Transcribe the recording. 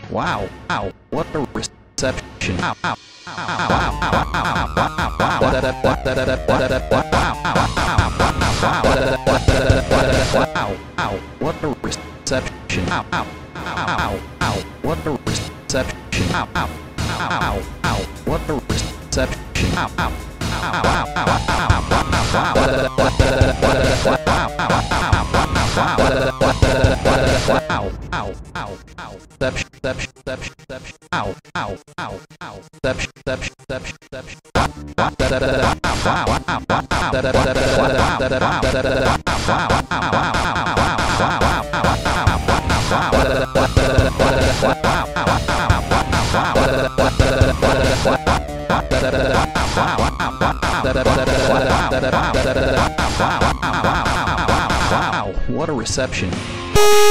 Wow, wow, what a reception. Wow, wow, what a reception. What a reception. What a reception. What a reception.